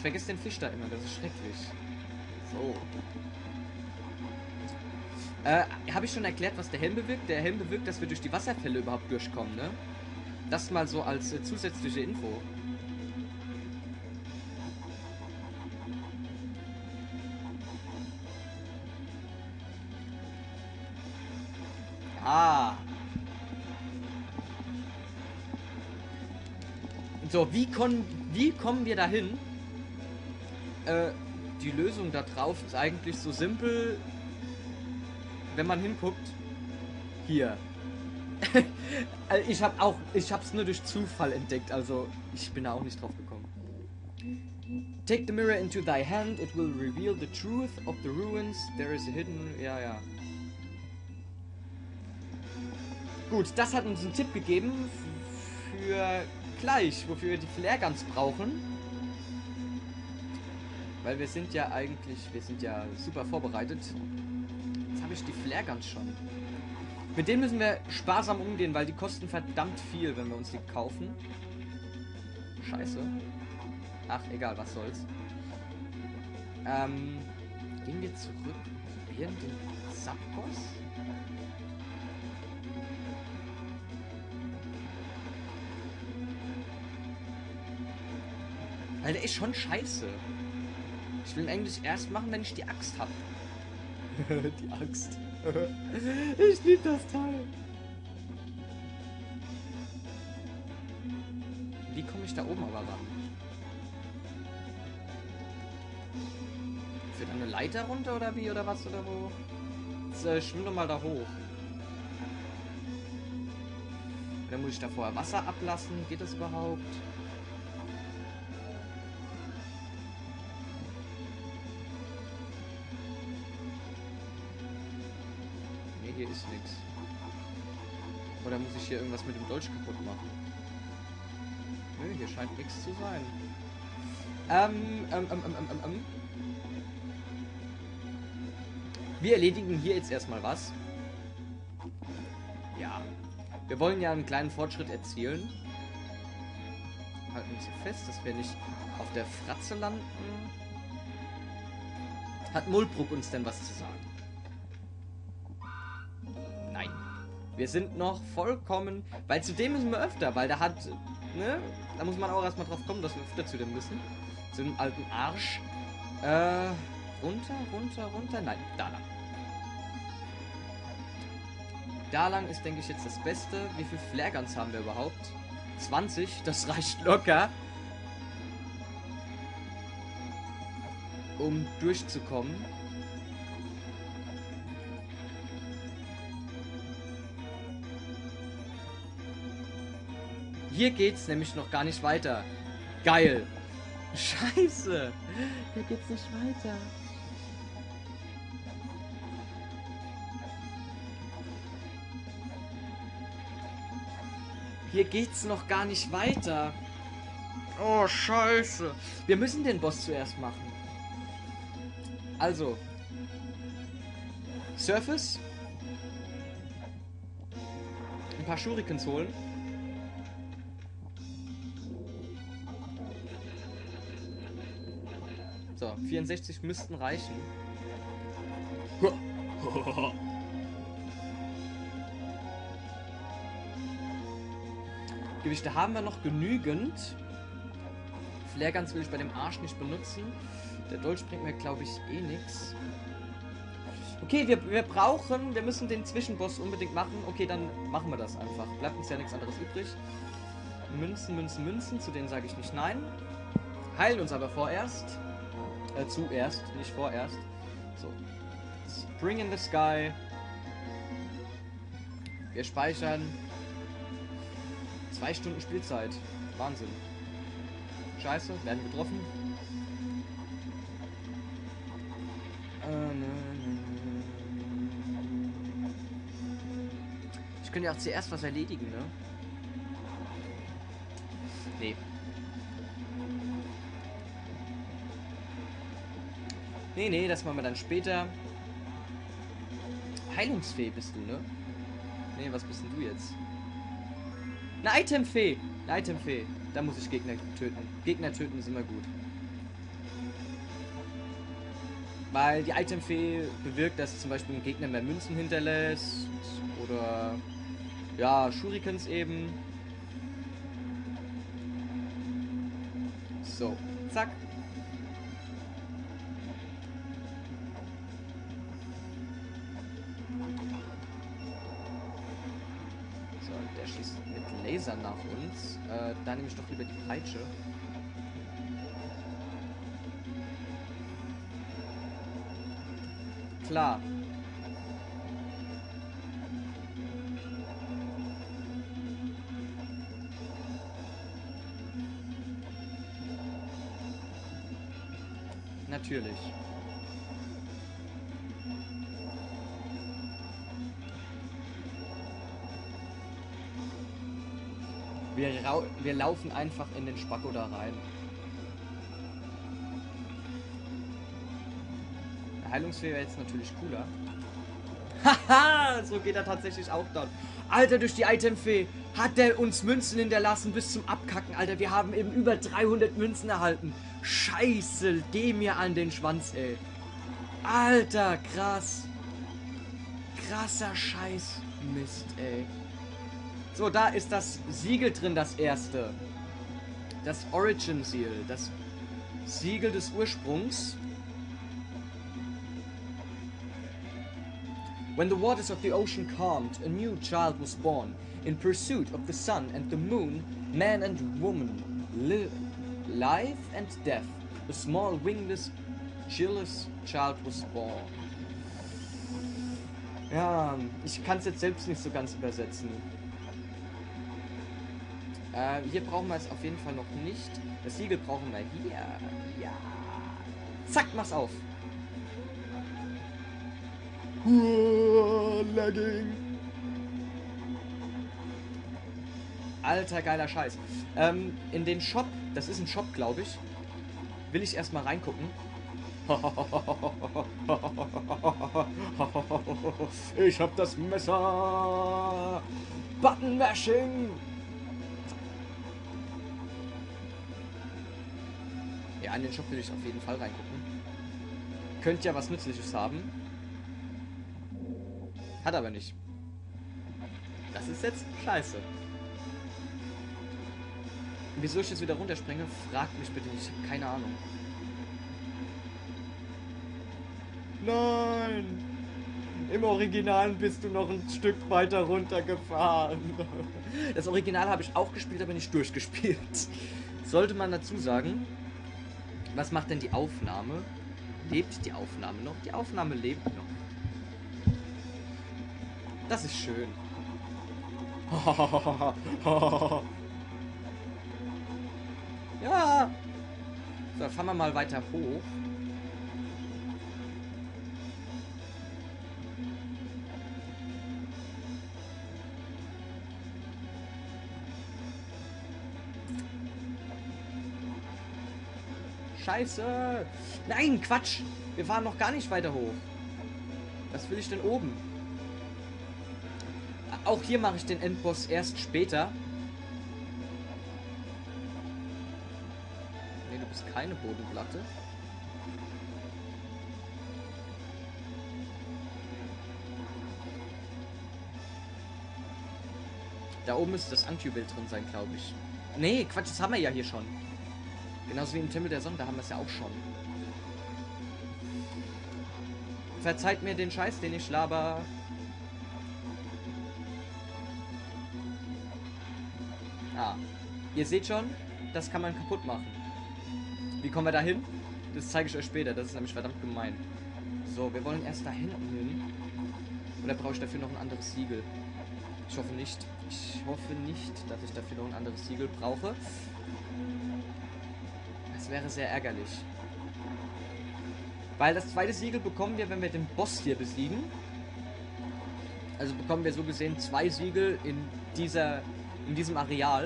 vergesse den Fisch da immer, das ist schrecklich. So. Habe ich schon erklärt, was der Helm bewirkt? Der Helm bewirkt, dass wir durch die Wasserfälle überhaupt durchkommen, ne? Das mal so als zusätzliche Info. Ah. So, wie kommen wir dahin? Die Lösung da drauf ist eigentlich so simpel, wenn man hinguckt. Hier. Ich hab's nur durch Zufall entdeckt, also ich bin da auch nicht drauf gekommen. Take the mirror into thy hand, it will reveal the truth of the ruins. There is a hidden... Ja. Gut, das hat uns einen Tipp gegeben für gleich, wofür wir die Flare Guns brauchen. Weil wir sind ja super vorbereitet. Jetzt habe ich die Flare Guns schon. Mit denen müssen wir sparsam umgehen, weil die kosten verdammt viel, wenn wir uns die kaufen. Scheiße. Ach, egal, was soll's. Gehen wir zurück in den Subboss? Weil der ist schon scheiße. Ich will ihn eigentlich erst machen, wenn ich die Axt habe. Die Axt. Ich liebe das Teil. Wie komme ich da oben aber ran? Führt da eine Leiter runter oder wie? Oder was? Oder wo? Jetzt, schwimm doch mal da hoch. Oder muss ich da vorher Wasser ablassen? Geht das überhaupt? Hier ist nichts. Oder muss ich hier irgendwas mit dem Dolch kaputt machen? Nö, hier scheint nichts zu sein. Wir erledigen hier jetzt erstmal was. Ja. Wir wollen ja einen kleinen Fortschritt erzielen. Halten uns hier fest, dass wir nicht auf der Fratze landen. Hat Mulbruck uns denn was zu sagen? Wir sind noch vollkommen... Weil zu dem müssen wir öfter, weil der hat... Ne? Da muss man auch erstmal drauf kommen, dass wir öfter zu dem müssen. Zu dem alten Arsch. Runter. Nein, da lang. Da lang ist, denke ich, jetzt das Beste. Wie viele Flare Guns haben wir überhaupt? 20, das reicht locker. Um durchzukommen. Hier geht's nämlich noch gar nicht weiter. Geil. Scheiße. Hier geht's nicht weiter. Hier geht's noch gar nicht weiter. Oh, scheiße. Wir müssen den Boss zuerst machen. Also. Surface. Ein paar Shurikens holen. So, 64 müssten reichen. Gewichte haben wir noch genügend. Flare Guns will ich bei dem Arsch nicht benutzen. Der Dolch bringt mir, glaube ich, eh nichts. Okay, wir müssen den Zwischenboss unbedingt machen. Okay, dann machen wir das einfach. Bleibt uns ja nichts anderes übrig. Münzen. Zu denen sage ich nicht nein. Heilen uns aber vorerst. Zuerst, nicht vorerst. So. Spring in the Sky. Wir speichern. 2 Stunden Spielzeit. Wahnsinn. Scheiße, werden getroffen. Ich könnte ja auch zuerst was erledigen, ne? Nee. Nee, das machen wir dann später. Heilungsfee bist du, ne? Nee, was bist denn du jetzt? Eine Itemfee! Eine Itemfee. Da muss ich Gegner töten. Gegner töten ist immer gut. Weil die Itemfee bewirkt, dass zum Beispiel ein Gegner mehr Münzen hinterlässt. Oder ja, Shurikens eben. So, zack. So, der schießt mit Lasern nach uns. Da nehme ich doch lieber die Peitsche. Klar. Natürlich. Wir laufen einfach in den Spacko da rein. Der Heilungsfee wäre jetzt natürlich cooler. Haha, so geht er tatsächlich auch dann. Alter, durch die Itemfee hat der uns Münzen hinterlassen bis zum Abkacken, Alter. Wir haben eben über 300 Münzen erhalten. Scheiße, geh mir an den Schwanz, ey. Alter, krass. Krasser Scheiß. Mist, ey. So, da ist das Siegel drin, das erste. Das Origin Seal. Das Siegel des Ursprungs. When the waters of the ocean calmed, a new child was born. In pursuit of the sun and the moon, man and woman, life and death. A small wingless, chillless child was born. Ja, ich kann es jetzt selbst nicht so ganz übersetzen. Hier brauchen wir es auf jeden Fall noch nicht. Das Siegel brauchen wir hier. Ja. Zack, mach's auf. Lagging. Alter, geiler Scheiß. In den Shop, das ist ein Shop, glaube ich, will ich erstmal reingucken. Ich hab das Messer. Button Mashing. Ja, in den Shop will ich auf jeden Fall reingucken. Könnte ja was Nützliches haben. Hat aber nicht. Das ist jetzt scheiße. Wieso ich jetzt wieder runterspringe, fragt mich bitte nicht. Ich habe keine Ahnung. Nein! Im Original bist du noch ein Stück weiter runtergefahren. Das Original habe ich auch gespielt, aber nicht durchgespielt. Sollte man dazu sagen. Was macht denn die Aufnahme? Lebt die Aufnahme noch? Die Aufnahme lebt noch. Das ist schön. Ja. So, fahren wir mal weiter hoch. Scheiße. Nein, Quatsch. Wir fahren noch gar nicht weiter hoch. Was will ich denn oben? Auch hier mache ich den Endboss erst später. Ne, du bist keine Bodenplatte. Da oben müsste das Antibild drin sein, glaube ich. Nee, Quatsch, das haben wir ja hier schon. Genauso wie im Tempel der Sonne, da haben wir es ja auch schon. Verzeiht mir den Scheiß, den ich laber. Ah, ihr seht schon, das kann man kaputt machen. Wie kommen wir da hin? Das zeige ich euch später, das ist nämlich verdammt gemein. So, wir wollen erst da hinten hin. Oder brauche ich dafür noch ein anderes Siegel? Ich hoffe nicht. Ich hoffe nicht, dass ich dafür noch ein anderes Siegel brauche. Das wäre sehr ärgerlich. Weil das zweite Siegel bekommen wir, wenn wir den Boss hier besiegen. Also bekommen wir so gesehen 2 Siegel in diesem Areal.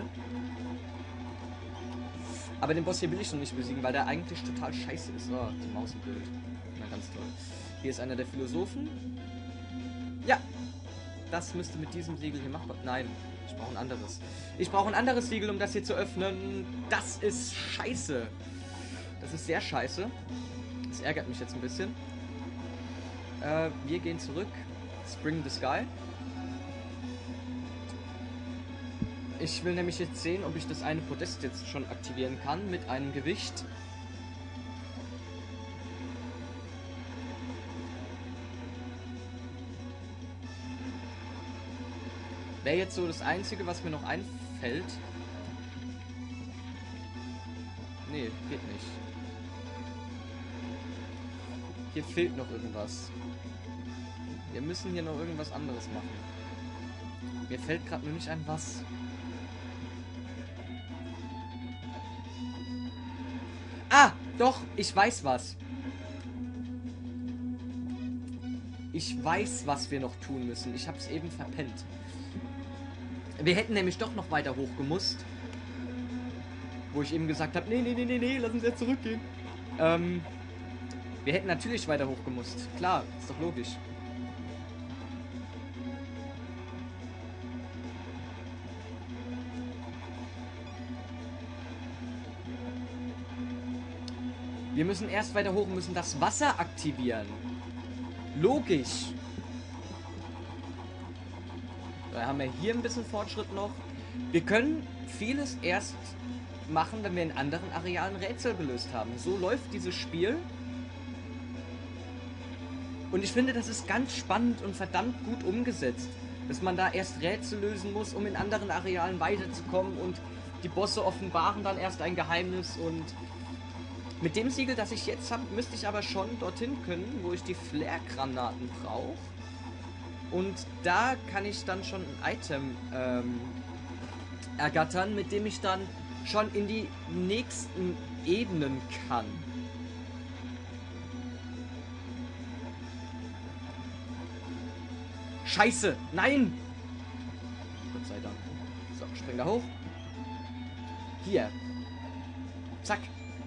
Aber den Boss hier will ich noch nicht besiegen, weil der eigentlich total scheiße ist. Oh, die Maus ist blöd. Na, ganz toll. Hier ist einer der Philosophen. Ja. Das müsste mit diesem Siegel hier machbar. Nein, ich brauche ein anderes. Ich brauche ein anderes Siegel, um das hier zu öffnen. Das ist scheiße. Das ist sehr scheiße. Das ärgert mich jetzt ein bisschen. wir gehen zurück. Spring the Sky. Ich will nämlich jetzt sehen, ob ich das eine Podest jetzt schon aktivieren kann mit einem Gewicht. Wäre jetzt so das Einzige, was mir noch einfällt. Nee, geht nicht. Hier fehlt noch irgendwas. Wir müssen hier noch irgendwas anderes machen. Mir fällt gerade nur nicht ein, was. Ah, doch, ich weiß was. Ich weiß, was wir noch tun müssen. Ich habe es eben verpennt. Wir hätten nämlich doch noch weiter hoch gemusst. Wo ich eben gesagt habe, nee, lass uns jetzt zurückgehen. Wir hätten natürlich weiter hoch gemusst. Klar, ist doch logisch. Wir müssen erst weiter hoch, müssen das Wasser aktivieren. Logisch. Da haben wir hier ein bisschen Fortschritt noch. Wir können vieles erst machen, wenn wir in anderen Arealen Rätsel gelöst haben. So läuft dieses Spiel. Und ich finde, das ist ganz spannend und verdammt gut umgesetzt. Dass man da erst Rätsel lösen muss, um in anderen Arealen weiterzukommen. Und die Bosse offenbaren dann erst ein Geheimnis. Und mit dem Siegel, das ich jetzt habe, müsste ich aber schon dorthin können, wo ich die Flare-Granaten brauche. Und da kann ich dann schon ein Item ergattern, mit dem ich dann schon in die nächsten Ebenen kann. Scheiße! Nein! Gott sei Dank. So, spring da hoch. Hier. Zack.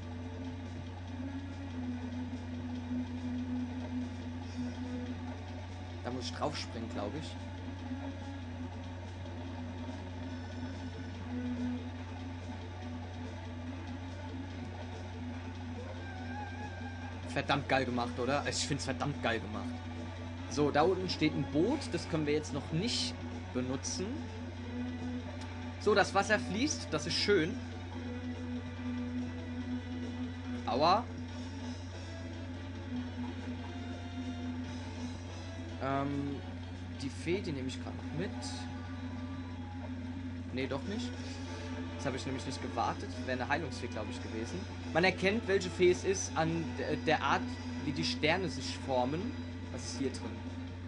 Da muss ich drauf springen, glaube ich. Verdammt geil gemacht, oder? Ich finde es verdammt geil gemacht. So, da unten steht ein Boot. Das können wir jetzt noch nicht benutzen. So, das Wasser fließt. Das ist schön. Aua. Die Fee, die nehme ich gerade noch mit. Nee, doch nicht. Das habe ich nämlich nicht gewartet. Wäre eine Heilungsfee, glaube ich, gewesen. Man erkennt, welche Fee es ist, an der Art, wie die Sterne sich formen. Was ist hier drin?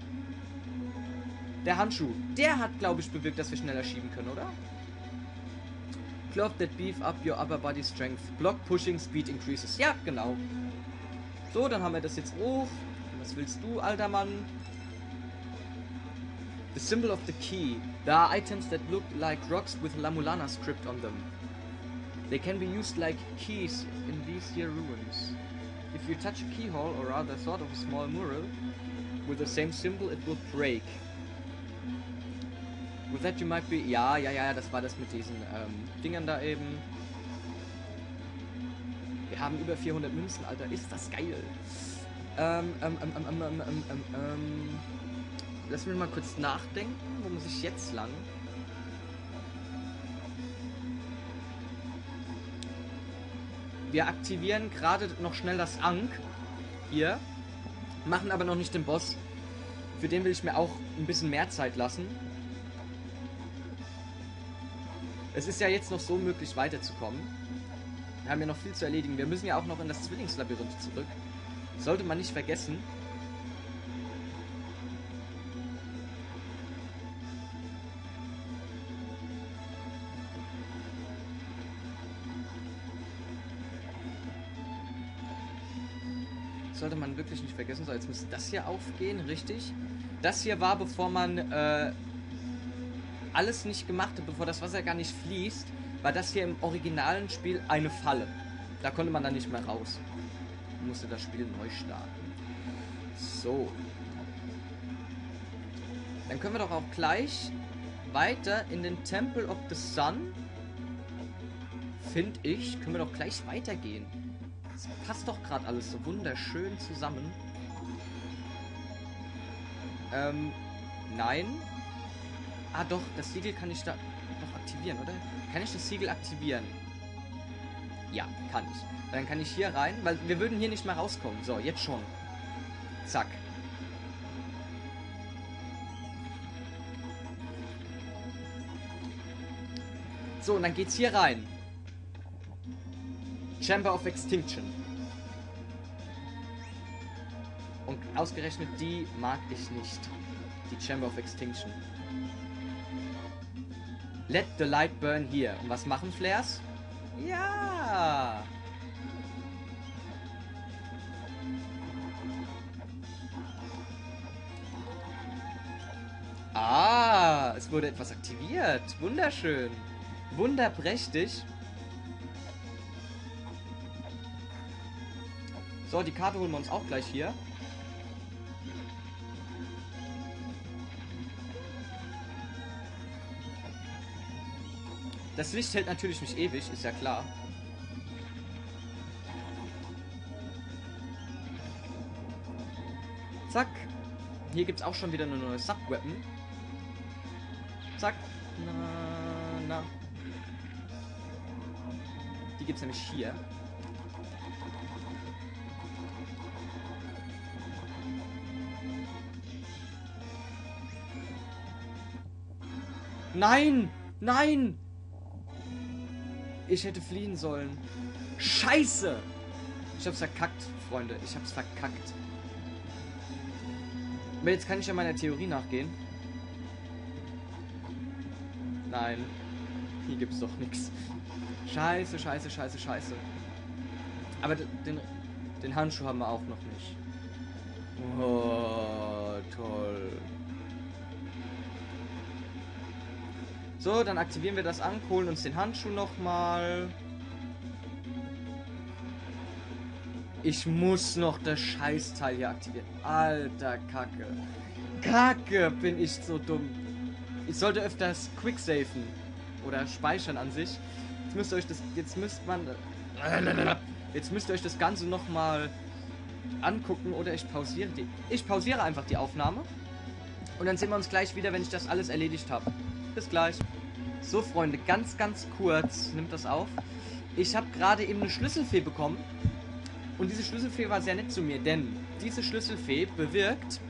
Der Handschuh. Der hat, glaube ich, bewirkt, dass wir schneller schieben können, oder? Cloth that beef up your upper body strength. Block pushing speed increases. Ja, genau. So, dann haben wir das jetzt hoch. Was willst du, alter Mann? The symbol of the key. There are items that look like rocks with La Mulana script on them. They can be used like keys in these here ruins. If you touch a keyhole, or rather sort of a small mural, with the same symbol, it will break. With that you might be... Ja, das war das mit diesen Dingern da eben. Wir haben über 400 Münzen, Alter. Ist das geil. Lass mich mal kurz nachdenken. Wo muss ich jetzt lang? Wir aktivieren gerade noch schnell das Ankh. Hier. Machen aber noch nicht den Boss. Für den will ich mir auch ein bisschen mehr Zeit lassen. Es ist ja jetzt noch so möglich weiterzukommen. Wir haben ja noch viel zu erledigen. Wir müssen ja auch noch in das Zwillingslabyrinth zurück. Sollte man nicht vergessen. Sollte man wirklich nicht vergessen. So, jetzt müsste das hier aufgehen, richtig. Das hier war, bevor man alles nicht gemacht hat, bevor das Wasser gar nicht fließt, war das hier im originalen Spiel eine Falle. Da konnte man dann nicht mehr raus. Man musste das Spiel neu starten. So. Dann können wir doch auch gleich weiter in den Temple of the Sun. Finde ich, können wir doch gleich weitergehen. Das passt doch gerade alles so wunderschön zusammen. Nein. Ah, doch, das Siegel kann ich da noch aktivieren, oder? Kann ich das Siegel aktivieren? Ja, kann ich. Dann kann ich hier rein, weil wir würden hier nicht mehr rauskommen. So, jetzt schon. Zack. So, und dann geht's hier rein. Chamber of Extinction. Und ausgerechnet die mag ich nicht. Die Chamber of Extinction. Let the light burn here. Und was machen Flares? Ja! Ah, es wurde etwas aktiviert. Wunderschön. Wunderprächtig. So, die Karte holen wir uns auch gleich hier. Das Licht hält natürlich nicht ewig, ist ja klar. Zack. Hier gibt es auch schon wieder eine neue Sub-Weapon. Zack. Na. Die gibt es nämlich hier. Nein! Nein! Ich hätte fliehen sollen. Scheiße! Ich hab's verkackt, Freunde. Ich hab's verkackt. Aber jetzt kann ich ja meiner Theorie nachgehen. Nein. Hier gibt's doch nichts. Scheiße, scheiße, scheiße, scheiße. Aber den Handschuh haben wir auch noch nicht. Oh, toll. So, dann aktivieren wir das an, holen uns den Handschuh nochmal. Ich muss noch das Scheißteil hier aktivieren. Alter, Kacke. Kacke, bin ich so dumm. Ich sollte öfters quicksafen. Oder speichern an sich. Jetzt müsst ihr euch das... Jetzt müsst ihr euch das Ganze nochmal angucken. Oder ich pausiere die... Ich pausiere einfach die Aufnahme. Und dann sehen wir uns gleich wieder, wenn ich das alles erledigt habe. Bis gleich. So, Freunde, ganz, ganz kurz. Nimmt das auf. Ich habe gerade eben eine Schlüsselfee bekommen. Und diese Schlüsselfee war sehr nett zu mir, denn diese Schlüsselfee bewirkt,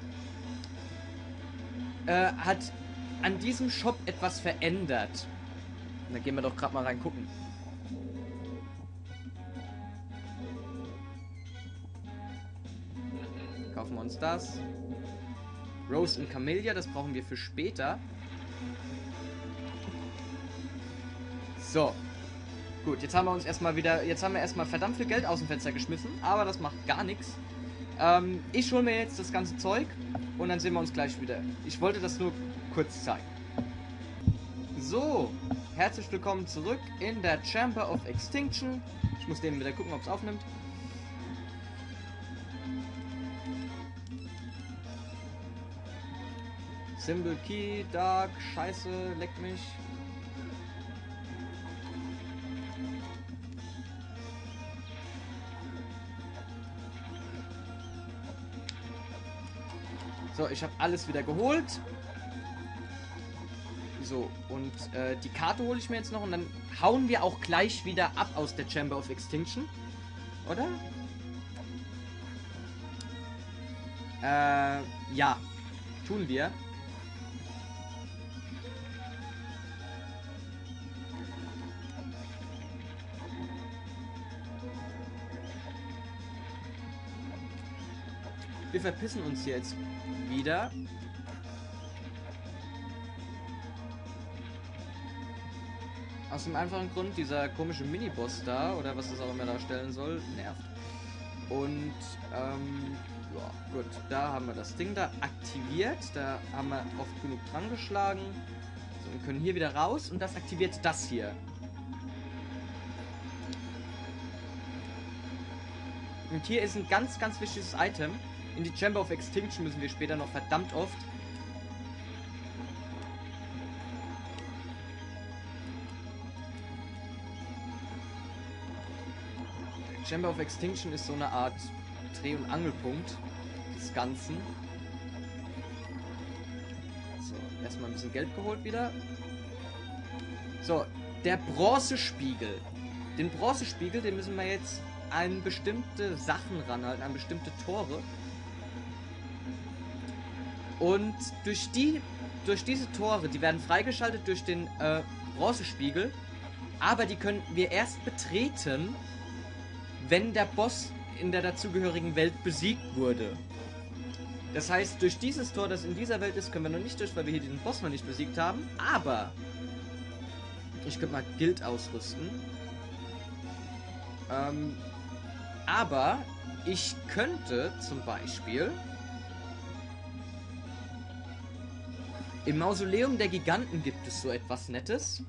hat an diesem Shop etwas verändert. Und da gehen wir doch gerade mal rein gucken. Kaufen wir uns das. Rose und Camellia, das brauchen wir für später. So. Gut, jetzt haben wir uns erstmal wieder... Jetzt haben wir erstmal verdammt viel Geld aus dem Fenster geschmissen. Aber das macht gar nichts. Ich hole mir jetzt das ganze Zeug. Und dann sehen wir uns gleich wieder. Ich wollte das nur kurz zeigen. So. Herzlich willkommen zurück in der Chamber of Extinction. Ich muss eben wieder gucken, ob es aufnimmt. Symbol Key, Dark, Scheiße, leck mich. So, ich habe alles wieder geholt. So, und die Karte hole ich mir jetzt noch und dann hauen wir auch gleich wieder ab aus der Chamber of Extinction. Oder? Ja. Tun wir. Wir verpissen uns hier jetzt wieder. Aus dem einfachen Grund, dieser komische Miniboss da, oder was das auch immer darstellen soll, nervt. Und, ja, gut, da haben wir das Ding da aktiviert. Da haben wir oft genug dran geschlagen. So, wir können hier wieder raus und das aktiviert das hier. Und hier ist ein ganz, ganz wichtiges Item. In die Chamber of Extinction müssen wir später noch verdammt oft. Chamber of Extinction ist so eine Art Dreh- und Angelpunkt des Ganzen. erstmal ein bisschen Geld geholt wieder. So, der Bronzespiegel. Den Bronzespiegel, den müssen wir jetzt an bestimmte Sachen ranhalten, an bestimmte Tore. Und durch diese Tore, die werden freigeschaltet durch den Bronzespiegel, aber die können wir erst betreten, wenn der Boss in der dazugehörigen Welt besiegt wurde. Das heißt, durch dieses Tor, das in dieser Welt ist, können wir noch nicht durch, weil wir hier diesen Boss noch nicht besiegt haben. Aber ich könnte mal Guild ausrüsten. Aber ich könnte zum Beispiel im Mausoleum der Giganten gibt es so etwas Nettes.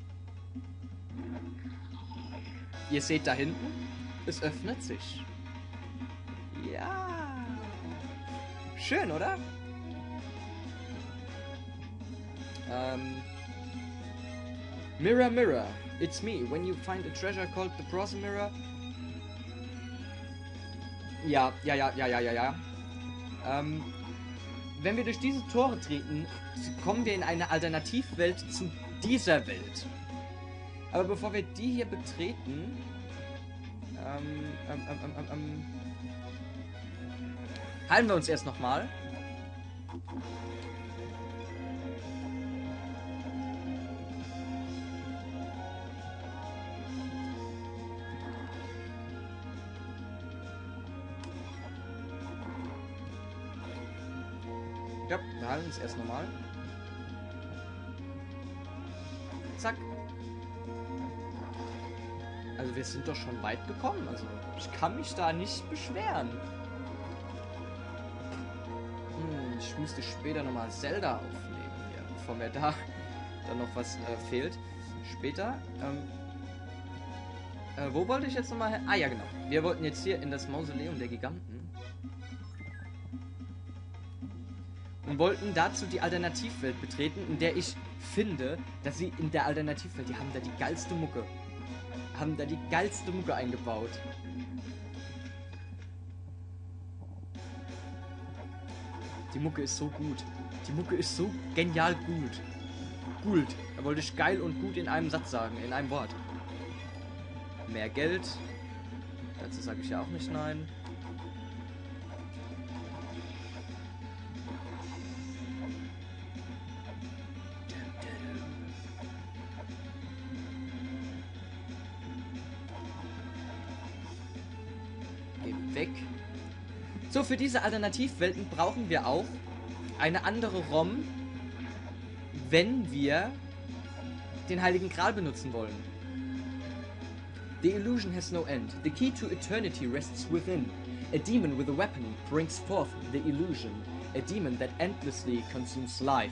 Ihr seht da hinten, es öffnet sich. Ja. Schön, oder? Mirror, mirror, it's me. When you find a treasure called the Bronze Mirror. Ja. Wenn wir durch diese Tore treten, kommen wir in eine Alternativwelt zu dieser Welt. Aber bevor wir die hier betreten, heilen wir uns erst nochmal. Ja, wir heilen uns erst nochmal. Zack. Also wir sind doch schon weit gekommen. Also ich kann mich da nicht beschweren. Ich müsste später nochmal Zelda aufnehmen hier, bevor mir da dann noch was fehlt. Später. Wo wollte ich jetzt nochmal hin? Ah ja, genau. Wir wollten jetzt hier in das Mausoleum der Giganten. Und wollten dazu die Alternativwelt betreten, in der ich finde, dass sie in der Alternativwelt, die haben da die geilste Mucke. Eingebaut. Die Mucke ist so gut. Die Mucke ist so genial gut. Gut. Da wollte ich geil und gut in einem Satz sagen, in einem Wort. Mehr Geld. Dazu sage ich ja auch nicht nein. Weg. So, für diese Alternativwelten brauchen wir auch eine andere ROM, wenn wir den Heiligen Gral benutzen wollen. The illusion has no end. The key to eternity rests within. A demon with a weapon brings forth the illusion. A demon that endlessly consumes life.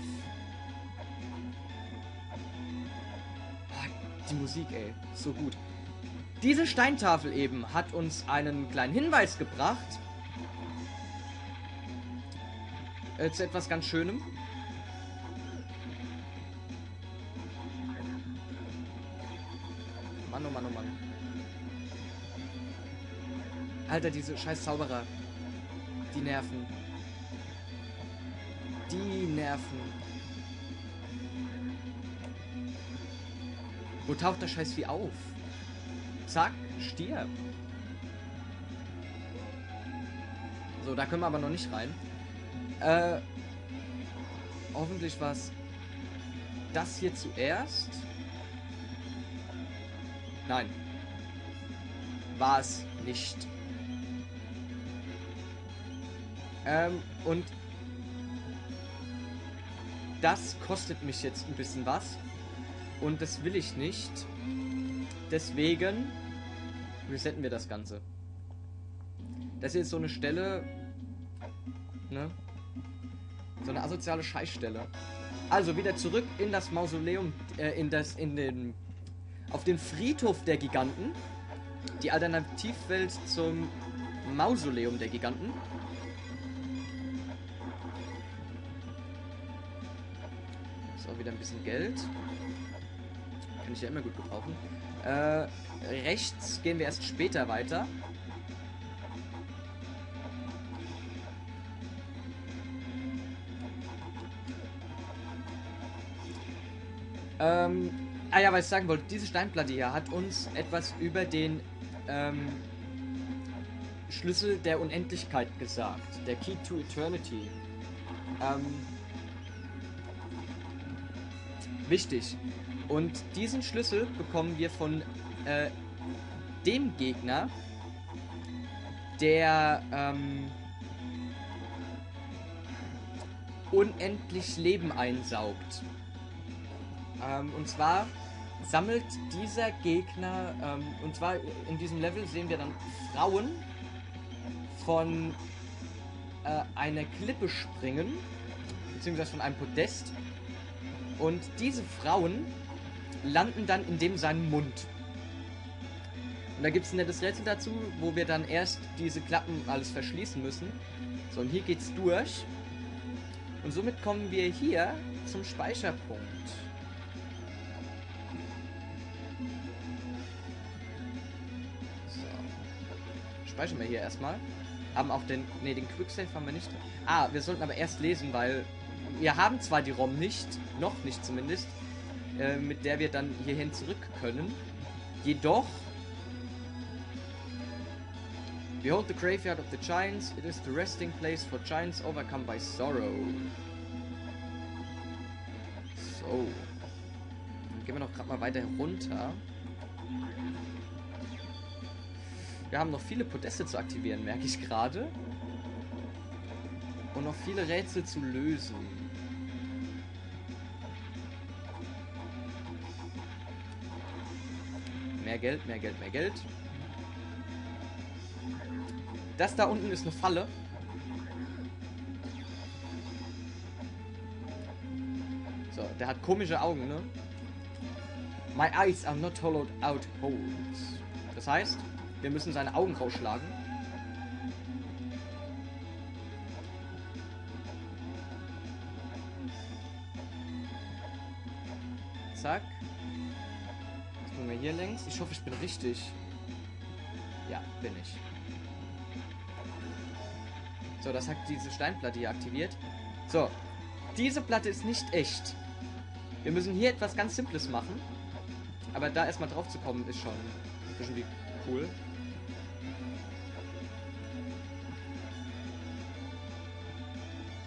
Die Musik, ey, so gut. Diese Steintafel eben hat uns einen kleinen Hinweis gebracht zu etwas ganz Schönem. Mann, oh Mann, oh Mann. Alter, diese scheiß Zauberer. Die nerven. Die nerven. Wo taucht der Scheiß wie auf? Zack, stirb. So, da können wir aber noch nicht rein. Hoffentlich war es das hier zuerst. Nein. War es nicht. Und das kostet mich jetzt ein bisschen was. Und das will ich nicht. Deswegen resetten wir das Ganze. Das hier ist so eine Stelle, ne? So eine asoziale Scheißstelle. Also wieder zurück in das Mausoleum, auf den Friedhof der Giganten. Die Alternativwelt zum Mausoleum der Giganten. Ist auch wieder ein bisschen Geld. Kann ich ja immer gut gebrauchen. Rechts gehen wir erst später weiter. Ja, was ich sagen wollte, diese Steinplatte hier hat uns etwas über den Schlüssel der Unendlichkeit gesagt. Der Key to Eternity. Wichtig. Und diesen Schlüssel bekommen wir von dem Gegner, der unendlich Leben einsaugt. Und zwar sammelt dieser Gegner, und zwar in diesem Level sehen wir dann Frauen von einer Klippe springen, beziehungsweise von einem Podest. Und diese Frauen landen dann in dem seinem Mund. Und da gibt es ein nettes Rätsel dazu, wo wir dann erst diese Klappen alles verschließen müssen. So, und hier geht's durch. Und somit kommen wir hier zum Speicherpunkt. So. Speichern wir hier erstmal. Haben auch den... Ne, den Quicksave haben wir nicht. Ah, wir sollten aber erst lesen, weil... Wir haben zwar die ROM nicht, noch nicht zumindest, mit der wir dann hierhin zurück können. Jedoch... Behold the graveyard of the giants. It is the resting place for giants overcome by sorrow. So. Dann gehen wir noch gerade mal weiter runter. Wir haben noch viele Podeste zu aktivieren, merke ich gerade. Und noch viele Rätsel zu lösen. Mehr Geld, mehr Geld, mehr Geld. Das da unten ist eine Falle. So, der hat komische Augen, ne? My eyes are not hollowed out holes. Das heißt, wir müssen seine Augen rausschlagen. Zack. Jetzt müssen wir hier längs. Ich hoffe, ich bin richtig. Ja, bin ich. So, das hat diese Steinplatte hier aktiviert. So, diese Platte ist nicht echt. Wir müssen hier etwas ganz Simples machen. Aber da erstmal drauf zu kommen, ist schon ein bisschen wie cool.